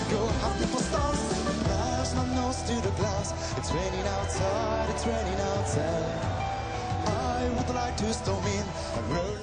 Go happy for stars. Smash my nose to the glass. It's raining outside, it's raining outside. I would like to storm in and roll.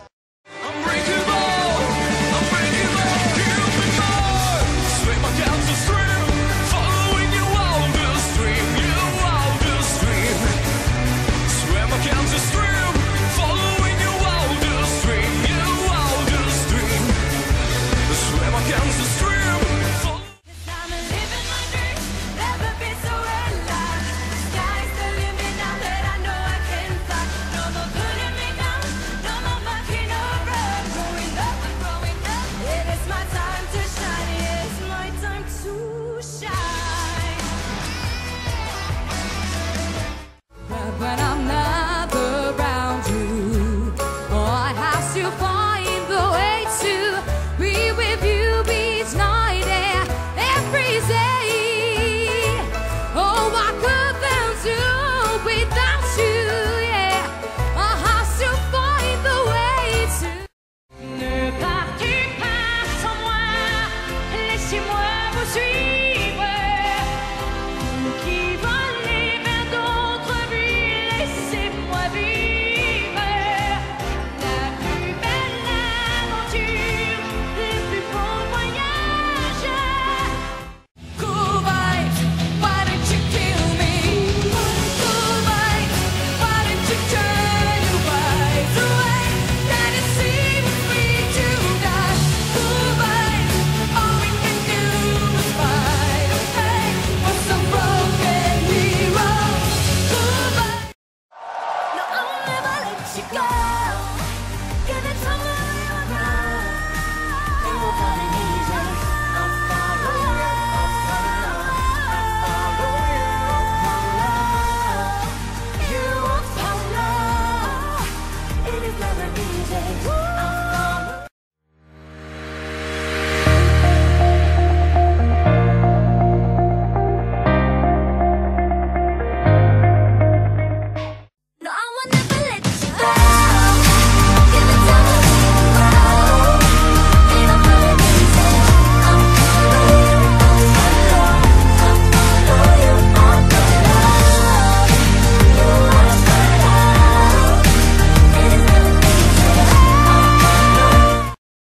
When I'm not around you, oh, I have to find the way to be with you each night and every day. Oh, I couldn't do without you, yeah. I have to find the way to. Ne partez pas sans moi, laissez-moi vous suivre.